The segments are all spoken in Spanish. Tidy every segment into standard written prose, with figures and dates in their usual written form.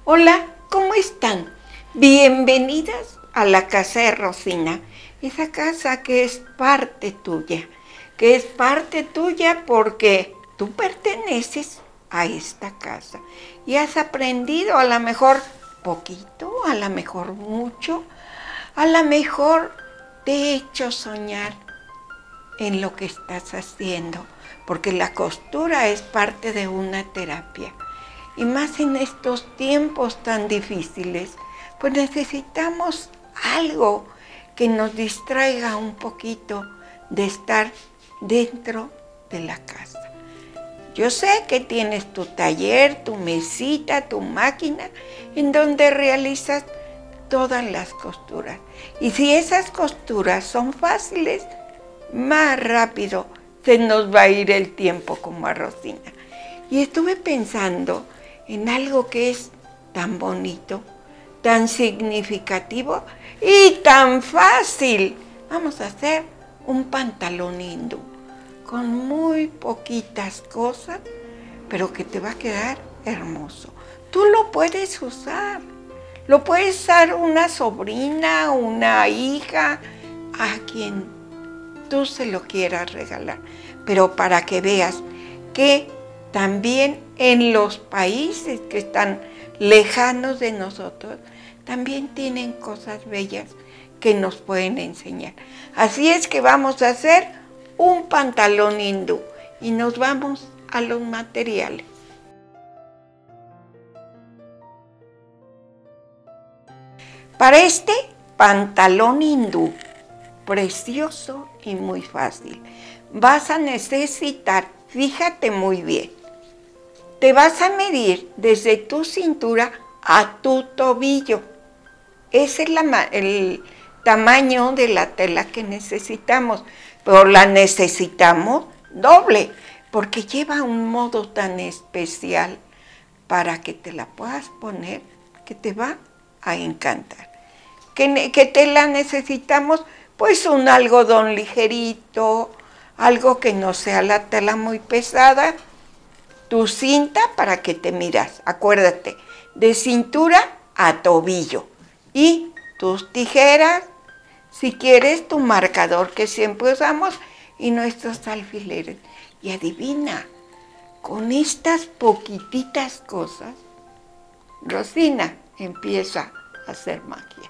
Hola, ¿cómo están? Bienvenidas a la casa de Rosina, esa casa que es parte tuya, porque tú perteneces a esta casa y has aprendido a lo mejor poquito, a lo mejor mucho, a lo mejor te he hecho soñar en lo que estás haciendo, porque la costura es parte de una terapia. Y más en estos tiempos tan difíciles, pues necesitamos algo que nos distraiga un poquito de estar dentro de la casa. Yo sé que tienes tu taller, tu mesita, tu máquina, en donde realizas todas las costuras. Y si esas costuras son fáciles, más rápido se nos va a ir el tiempo como a Rosina. Y estuve pensando en algo que es tan bonito, tan significativo y tan fácil. Vamos a hacer un pantalón hindú con muy poquitas cosas, pero que te va a quedar hermoso. Tú lo puedes usar una sobrina, una hija, a quien tú se lo quieras regalar, pero para que veas que también en los países que están lejanos de nosotros, también tienen cosas bellas que nos pueden enseñar. Así es que vamos a hacer un pantalón hindú y nos vamos a los materiales. Para este pantalón hindú, precioso y muy fácil, vas a necesitar, fíjate muy bien, te vas a medir desde tu cintura a tu tobillo. Ese es el tamaño de la tela que necesitamos, pero la necesitamos doble, porque lleva un modo tan especial para que te la puedas poner que te va a encantar. ¿Qué tela necesitamos? Pues un algodón ligerito, algo que no sea la tela muy pesada, tu cinta para que te miras, acuérdate, de cintura a tobillo, y tus tijeras, si quieres tu marcador que siempre usamos, y nuestros alfileres. Y adivina, con estas poquititas cosas, Rosina empieza a hacer magia.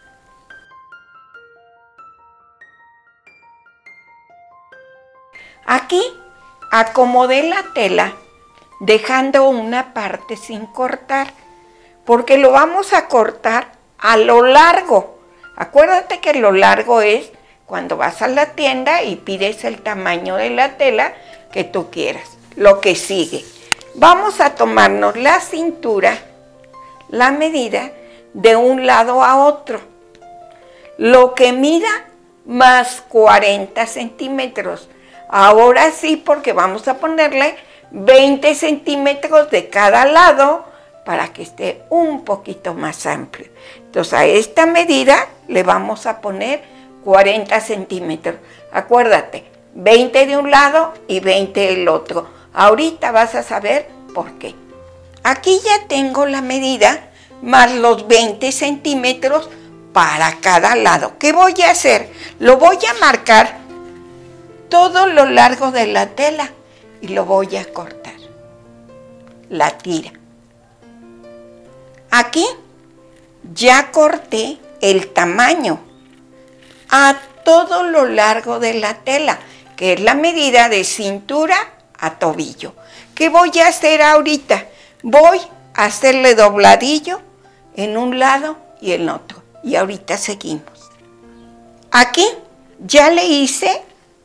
Aquí acomodé la tela dejando una parte sin cortar, porque lo vamos a cortar a lo largo. Acuérdate que lo largo es cuando vas a la tienda y pides el tamaño de la tela que tú quieras. Lo que sigue, vamos a tomarnos la cintura, la medida de un lado a otro, lo que mida más 40 centímetros. Ahora sí, porque vamos a ponerle 20 centímetros de cada lado para que esté un poquito más amplio. Entonces a esta medida le vamos a poner 40 centímetros. Acuérdate, 20 de un lado y 20 del otro. Ahorita vas a saber por qué. Aquí ya tengo la medida más los 20 centímetros para cada lado. ¿Qué voy a hacer? Lo voy a marcar todo lo largo de la tela y lo voy a cortar. La tira. Aquí ya corté el tamaño a todo lo largo de la tela, que es la medida de cintura a tobillo. ¿Qué voy a hacer ahorita? Voy a hacerle dobladillo en un lado y en otro. Y ahorita seguimos. Aquí ya le hice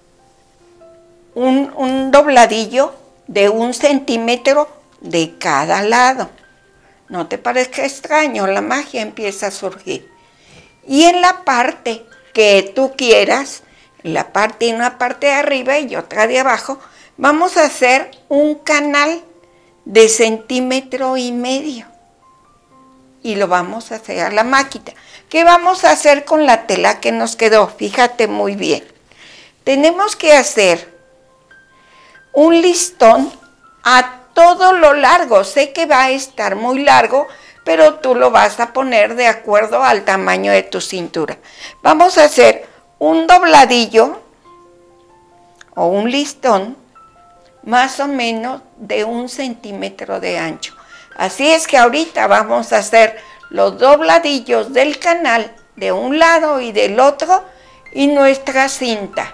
un dobladillo de 1 centímetro de cada lado. No te parezca extraño, la magia empieza a surgir. Y en la parte que tú quieras, una parte de arriba y otra de abajo, vamos a hacer un canal de 1,5 centímetros. Y lo vamos a hacer a la máquina. ¿Qué vamos a hacer con la tela que nos quedó? Fíjate muy bien. Tenemos que hacer un listón a todo lo largo. Sé que va a estar muy largo, pero tú lo vas a poner de acuerdo al tamaño de tu cintura. Vamos a hacer un dobladillo o un listón más o menos de 1 centímetro de ancho. Así es que ahorita vamos a hacer los dobladillos del canal de un lado y del otro y nuestra cinta.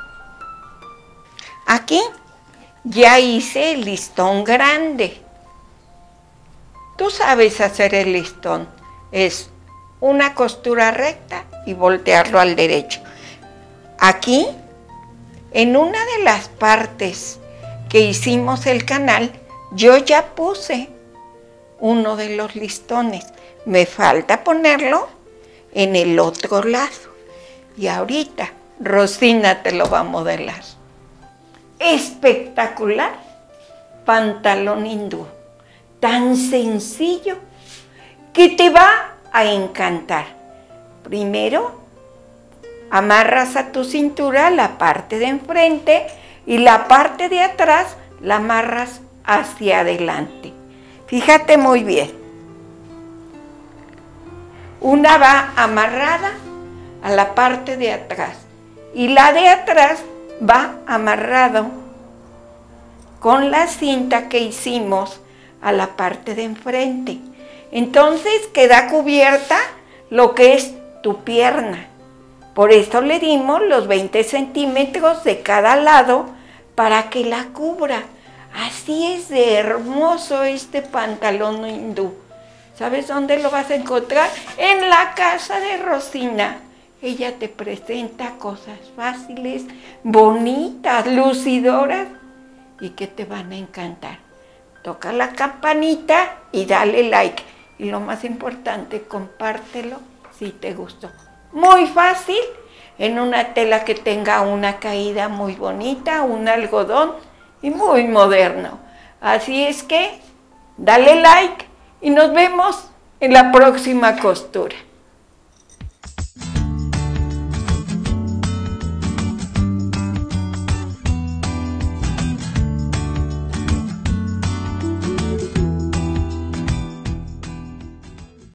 Aquí ya hice el listón grande. Tú sabes hacer el listón. Es una costura recta y voltearlo al derecho. Aquí, en una de las partes que hicimos el canal, yo ya puse uno de los listones. Me falta ponerlo en el otro lado. Y ahorita Rosina te lo va a modelar. Espectacular pantalón hindú. Tan sencillo que te va a encantar. Primero, amarras a tu cintura la parte de enfrente y la parte de atrás la amarras hacia adelante. Fíjate muy bien. Una va amarrada a la parte de atrás y la de atrás va amarrado con la cinta que hicimos a la parte de enfrente. Entonces queda cubierta lo que es tu pierna. Por eso le dimos los 20 centímetros de cada lado para que la cubra. Así es de hermoso este pantalón hindú. ¿Sabes dónde lo vas a encontrar? En la casa de Rosina. Ella te presenta cosas fáciles, bonitas, lucidoras y que te van a encantar. Toca la campanita y dale like. Y lo más importante, compártelo si te gustó. Muy fácil, en una tela que tenga una caída muy bonita, un algodón y muy moderno. Así es que dale like y nos vemos en la próxima costura.